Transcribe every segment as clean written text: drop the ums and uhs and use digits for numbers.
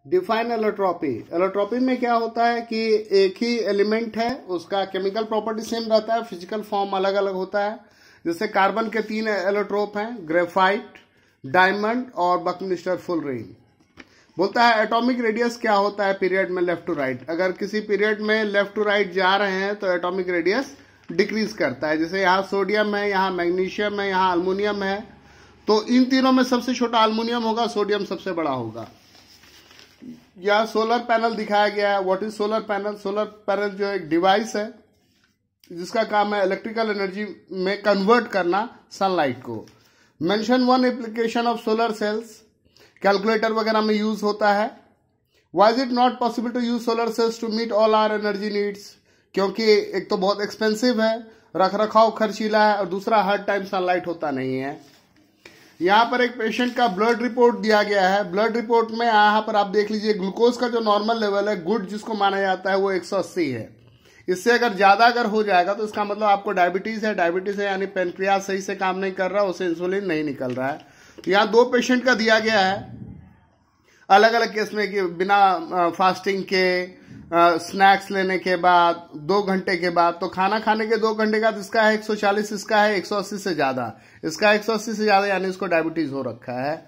Define allotropy. Allotropy में क्या होता है कि एक ही एलिमेंट है, उसका केमिकल प्रॉपर्टी सेम रहता है, फिजिकल फॉर्म अलग अलग होता है। जैसे कार्बन के 3 एलोट्रोप हैं, ग्रेफाइट, डायमंड और बकमिस्टर फुलरिंग। बोलता है एटॉमिक रेडियस क्या होता है पीरियड में लेफ्ट टू राइट। अगर किसी पीरियड में लेफ्ट टू राइट जा रहे हैं तो एटॉमिक रेडियस डिक्रीज करता है। जैसे यहाँ सोडियम है, यहाँ मैग्नीशियम है, यहाँ अल्मोनियम है, तो इन तीनों में सबसे छोटा अल्मोनियम होगा, सोडियम सबसे बड़ा होगा। या सोलर पैनल दिखाया गया है। What is solar panel? Solar panel जो एक डिवाइस है जिसका काम है इलेक्ट्रिकल एनर्जी में कन्वर्ट करना सनलाइट को। Mention one application of solar cells. Calculator वगैरह में यूज होता है। Why is it not possible to use solar cells to meet all our energy needs? क्योंकि एक तो बहुत एक्सपेंसिव है, रख रखाव खर्चीला है, और दूसरा हर टाइम सनलाइट होता नहीं है। यहाँ पर एक पेशेंट का ब्लड रिपोर्ट दिया गया है। ब्लड रिपोर्ट में यहाँ पर आप देख लीजिए, ग्लूकोज का जो नॉर्मल लेवल है, गुड जिसको माना जाता है, वो 180 है। इससे अगर ज्यादा अगर हो जाएगा तो इसका मतलब आपको डायबिटीज है। डायबिटीज है यानी पेनक्रियास सही से काम नहीं कर रहा, उसे इंसुलिन नहीं निकल रहा है। तो यहाँ 2 पेशेंट का दिया गया है अलग अलग केस में कि बिना फास्टिंग के, स्नैक्स लेने के बाद, 2 घंटे के बाद। तो खाना खाने के 2 घंटे बाद इसका है 140, इसका है 180 से ज्यादा। इसका 180 से ज्यादा यानी इसको डायबिटीज हो रखा है।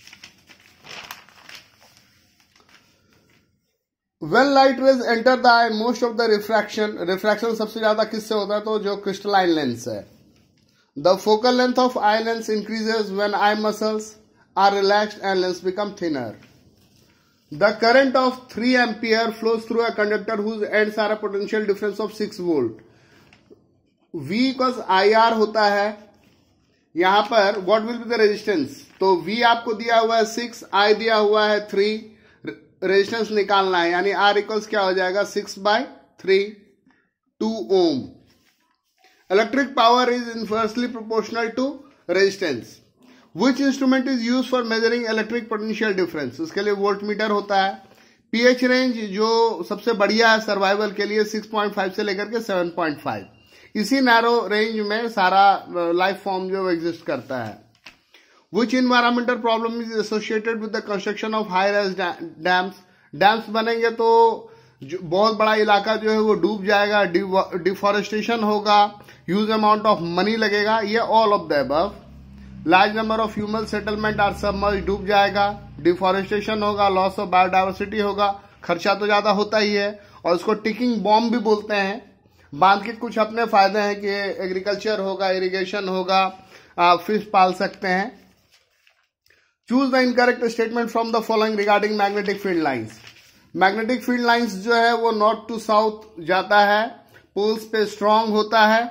When light rays enter the eye, most of the refraction सबसे ज्यादा किससे होता है? तो जो क्रिस्टलाइन लेंस है। The focal length of eye lens increases when eye muscles are relaxed and lens become thinner. The current of 3 ampere flows through a conductor whose ends are a potential difference of 6 volt. V equals IR होता है। यहां पर what will be the resistance? तो V आपको दिया हुआ है 6, I दिया हुआ है 3, रेजिस्टेंस निकालना है, यानी R इक्वल्स क्या हो जाएगा? 6/3, 2 ohm. Electric power is inversely proportional to resistance. Which instrument is used for measuring electric potential difference? उसके लिए वोल्टमीटर होता है। pH रेंज जो सबसे बढ़िया है सर्वाइवल के लिए 6.5 से लेकर के 7.5। इसी नैरो रेंज में सारा लाइफ फॉर्म जो एग्जिस्ट करता है। Which environmental problem is associated with the construction of high-rise dams? Dams बनेंगे तो बहुत बड़ा इलाका जो है वो डूब जाएगा, डिफॉरेस्टेशन होगा, ह्यूज अमाउंट ऑफ मनी लगेगा, ये all of the above. Large number of human settlement are submerge, डूब जाएगा, डिफॉरेस्टेशन होगा, लॉस ऑफ बायोडाइवर्सिटी होगा, खर्चा तो ज्यादा होता ही है। और इसको टिकिंग बॉम्ब भी बोलते हैं। बांध के कुछ अपने फायदे हैं कि एग्रीकल्चर होगा, इरिगेशन होगा, फिश पाल सकते हैं। Choose the incorrect statement from the following regarding magnetic field lines. Magnetic field lines जो है वो नॉर्थ टू साउथ जाता है, पोल्स पे स्ट्रांग होता है।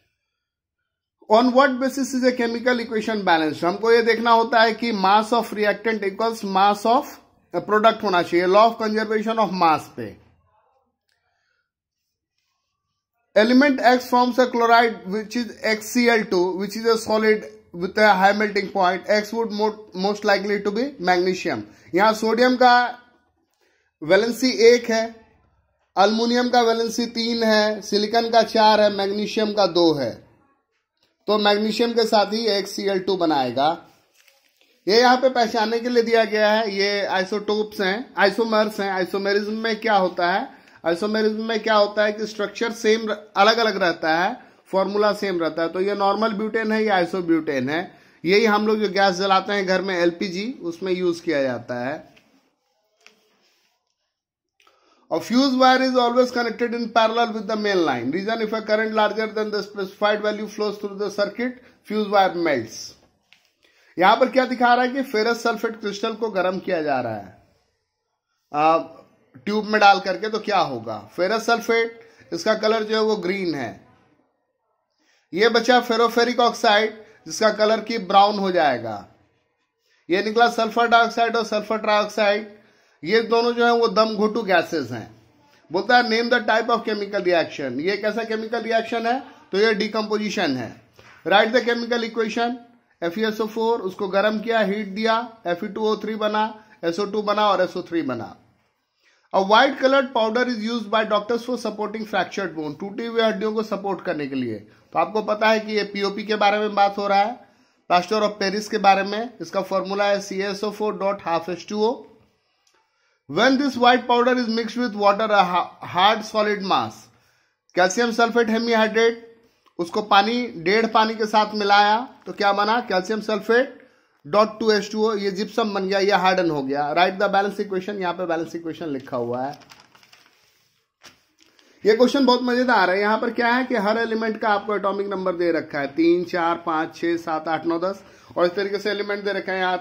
On what basis is a chemical equation balanced? हमको ये देखना होता है कि mass of reactant equals mass of product होना चाहिए, law of conservation of mass पे। Element X forms a chloride which is XCl2 which is a solid with a high melting point. X would most likely to be magnesium. यहां sodium का valency 1 है, aluminium का valency 3 है, silicon का 4 है, magnesium का 2 है। तो मैग्नीशियम के साथ ही XCl2 बनाएगा। ये यहाँ पे पहचानने के लिए दिया गया है। ये आइसोटोप्स हैं, आइसोमर्स हैं। आइसोमेरिज्म में क्या होता है? आइसोमेरिज्म में क्या होता है कि स्ट्रक्चर सेम अलग अलग रहता है, फॉर्मूला सेम रहता है। तो ये नॉर्मल ब्यूटेन है, ये आइसोब्यूटेन है। यही हम लोग जो गैस जलाते हैं घर में LPG, उसमें यूज किया जाता है। A fuse wire is always connected in parallel with the main line. Reason, if a current larger than the specified value flows through the circuit, fuse wire melts. यहां पर क्या दिखा रहा है कि फेरस सल्फेट क्रिस्टल को गर्म किया जा रहा है ट्यूब में डाल करके। तो क्या होगा? फेरस सल्फेट, इसका कलर जो है वो ग्रीन है। ये बचा फेरोफेरिक ऑक्साइड, जिसका कलर की ब्राउन हो जाएगा। ये निकला सल्फर डाइऑक्साइड और सल्फर ट्राइऑक्साइड। ये दोनों जो है वो दम घोटू गैसेस हैं। बोलता है name the type of chemical reaction. ये कैसा केमिकल रिएक्शन है? तो ये डिकम्पोजिशन है। Right the chemical equation. FeSO4, उसको गर्म किया, हीट दिया, Fe2O3 बना, SO2 बना और SO3 बना। A white coloured powder is used by doctors for supporting fractured bone, टूटी हुई हड्डियों को सपोर्ट करने के लिए। तो आपको पता है कि ये POP के बारे में बात हो रहा है, प्लास्टर ऑफ पेरिस के बारे में। इसका फॉर्मूला है CaSO4.12H2O। When this white powder is mixed with water, a hard solid mass, calcium sulphate hemihydrate, उसको पानी 1.5 पानी के साथ मिलाया तो क्या बना, कैल्शियम सल्फेट .2H2O, ये जिप्सम बन गया, ये हार्डन हो गया. Write the balance equation. यहाँ पे बैलेंस इक्वेशन लिखा हुआ है. ये क्वेश्चन बहुत मजेदार है. यहाँ पर क्या है कि हर एलिमेंट का आपको एटॉमिक नंबर दे रखा है 3, 4, 5, 6, 7, 8, 9, 10 और इस तरीके से एलिमेंट दे रखे हैं यहाँ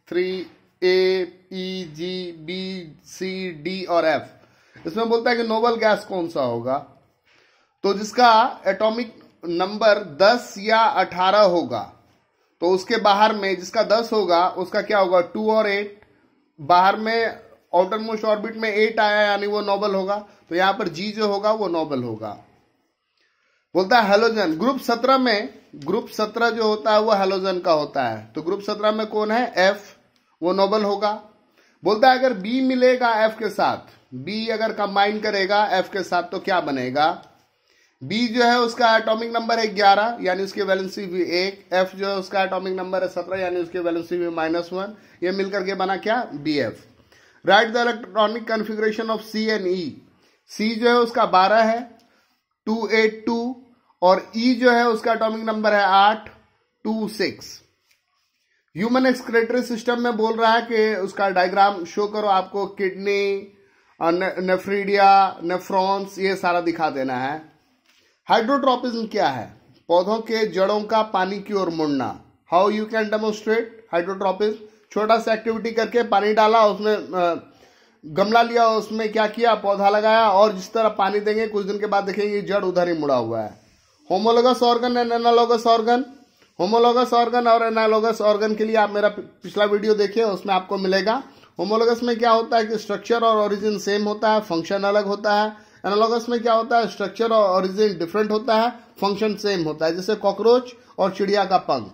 3A, E, G, B, C, D और F. इसमें बोलता है कि नोबल गैस कौन सा होगा, तो जिसका एटॉमिक नंबर 10 या 18 होगा तो उसके बाहर में जिसका 10 होगा उसका क्या होगा 2 और 8, बाहर में आउटर मोस्ट ऑर्बिट में 8 आया यानी वो नोबल होगा. तो यहां पर G जो होगा वो नोबल होगा. बोलता है हेलोजन. ग्रुप 17 जो होता है वो हेलोजन का होता है. तो ग्रुप 17 में कौन है, F, वो नोबल होगा. बोलता है अगर B मिलेगा F के साथ, B अगर कंबाइन करेगा F के साथ तो क्या बनेगा. B जो है उसका एटॉमिक नंबर है 11 यानी उसकी वैलेंसी भी 1. F जो है उसका एटॉमिक नंबर है 17 यानी उसकी वैलेंसी भी -1. ये मिलकर के बना क्या, BF. Write the electronic configuration of C and E. C जो है उसका 12 है 282 और E जो है उसका एटॉमिक नंबर है 826. ह्यूमन एक्सक्रेटरी सिस्टम में बोल रहा है कि उसका डायग्राम शो करो, आपको किडनी, नेफ्रीडिया, नेफ्रॉन्स ये सारा दिखा देना है. हाइड्रोट्रोपिज्म क्या है, पौधों के जड़ों का पानी की ओर मुड़ना. How you can demonstrate hydrotropism. छोटा सा एक्टिविटी करके पानी डाला, उसमें गमला लिया, उसमें क्या किया, पौधा लगाया और जिस तरह पानी देंगे कुछ दिन के बाद देखेंगे जड़ उधर ही मुड़ा हुआ है. Homologous organ and analogous organ. Homologous organ और एनालोगस ऑर्गन के लिए आप मेरा पिछला वीडियो देखिए, उसमें आपको मिलेगा. होमोलोगस में क्या होता है कि स्ट्रक्चर और ओरिजिन सेम होता है, फंक्शन अलग होता है. एनालॉगस में क्या होता है, स्ट्रक्चर और ओरिजिन डिफरेंट होता है, फंक्शन सेम होता है, जैसे कॉकरोच और चिड़िया का पंख.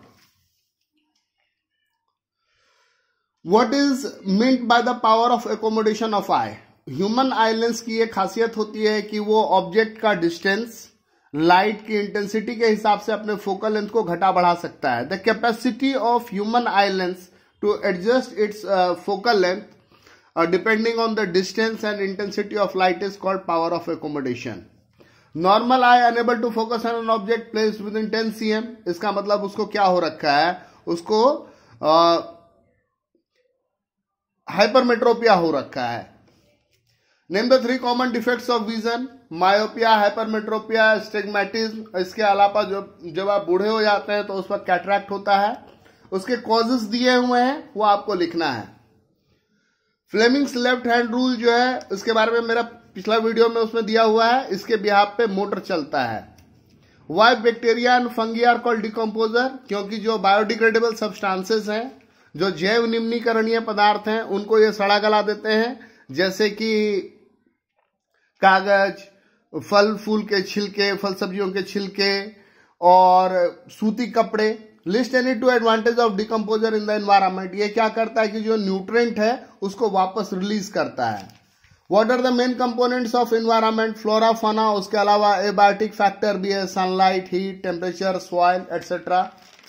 What is meant by the power of accommodation of eye. Human eye lens की एक खासियत होती है कि वो ऑब्जेक्ट का डिस्टेंस लाइट की इंटेंसिटी के हिसाब से अपने फोकल लेंथ को घटा बढ़ा सकता है. The capacity of human eye lens to adjust its focal length depending on the distance and intensity of light is called power of accommodation. Normal eye unable to focus on an object placed within 10 cm. इसका मतलब उसको क्या हो रखा है, उसको hypermetropia हो रखा है. Name the 3 common defects of vision. Myopia, hypermetropia, stigmatism. इसके अलावा जब आप बूढ़े हो जाते हैं तो उस पर कैटरैक्ट होता है. उसके कॉजेस दिए हुए हैं, वो आपको लिखना है. फ्लेमिंग्स लेफ्ट हैंड रूल जो है उसके बारे में मेरा पिछला वीडियो में उसमें दिया हुआ है. इसके बिहाफ पे मोटर चलता है. Why bacteria and fungi are called decomposer. क्योंकि जो बायोडिग्रेडेबल सब्सटेंसेस हैं, जो जैव निम्नीकरणीय पदार्थ हैं, उनको ये सड़ा गला देते हैं, जैसे कि कागज, फल फूल के छिलके, फल सब्जियों के छिलके और सूती कपड़े. List any 2 advantage of decomposer in the environment. ये क्या करता है कि जो न्यूट्रेंट है उसको वापस रिलीज करता है. What are the main components of environment. Flora, fauna, उसके अलावा एबायोटिक फैक्टर भी है, sunlight, heat, temperature, soil etcetera.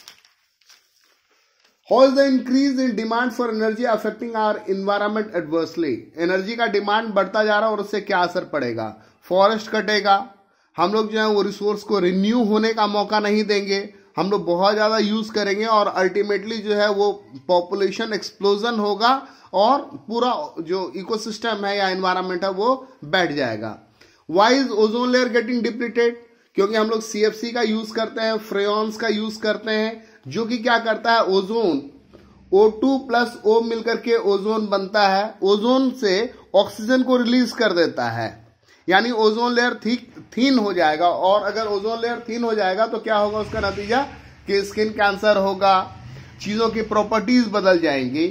How is the increase in demand for energy affecting our environment adversely. Energy का डिमांड बढ़ता जा रहा है और उससे क्या असर पड़ेगा. फॉरेस्ट कटेगा, हम लोग जो है वो रिसोर्स को रिन्यू होने का मौका नहीं देंगे, हम लोग बहुत ज्यादा यूज करेंगे और अल्टीमेटली जो है वो पॉपुलेशन एक्सप्लोजन होगा और पूरा जो इकोसिस्टम है या एनवायरमेंट है वो बैठ जाएगा. Why is ozone layer getting depleted. क्योंकि हम लोग CFC का यूज करते हैं, फ्रेयॉन्स का यूज करते हैं, जो कि क्या करता है, ओजोन O2 प्लस O मिलकर के ओजोन बनता है. ओजोन से ऑक्सीजन को रिलीज कर देता है, यानी ओजोन लेयर थीन हो जाएगा. और अगर ओजोन लेयर थीन हो जाएगा तो क्या होगा उसका नतीजा कि स्किन कैंसर होगा, चीजों की प्रॉपर्टीज बदल जाएंगी.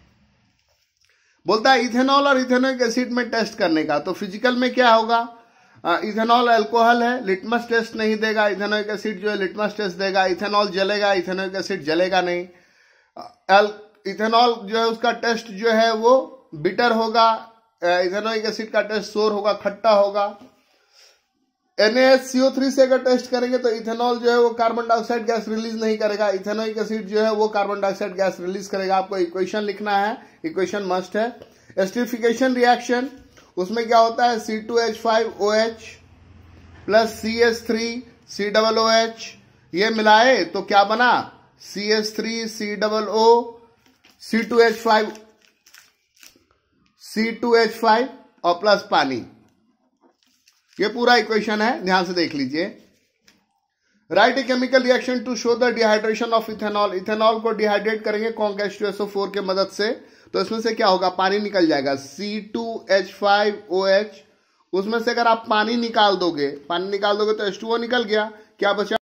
बोलता है इथेनॉल और इथेनोइक एसिड में टेस्ट करने का. तो फिजिकल में क्या होगा, इथेनॉल अल्कोहल है, लिटमस टेस्ट नहीं देगा. इथेनोइक एसिड जो है लिटमस टेस्ट देगा. इथेनॉल जलेगा, इथेनोइक एसिड जलेगा नहीं. इथेनॉल जो है उसका टेस्ट जो है वो बिटर होगा, इथेनोइक एसिड का टेस्ट सोर होगा, खट्टा होगा. NaHCO3 से अगर टेस्ट करेंगे तो इथेनॉल जो है वो कार्बन डाइऑक्साइड गैस रिलीज नहीं करेगा, इथेनोइक एसिड जो है वो कार्बन डाइऑक्साइड गैस रिलीज करेगा. आपको इक्वेशन लिखना है, इक्वेशन मस्ट है. एस्टरिफिकेशन रिएक्शन, उसमें क्या होता है C2H5OH प्लस CH3COOH, ये मिलाए तो क्या बना CH3COO C2H5 और प्लस पानी। ये पूरा इक्वेशन है, ध्यान से देख लीजिए। Write a chemical reaction to show the dehydration of ethanol. Ethanol को डिहाइड्रेट करेंगे कौन H2SO4 के मदद से, तो इसमें से क्या होगा, पानी निकल जाएगा C2H5OH। उसमें से अगर आप पानी निकाल दोगे तो H2O निकल गया, क्या बचा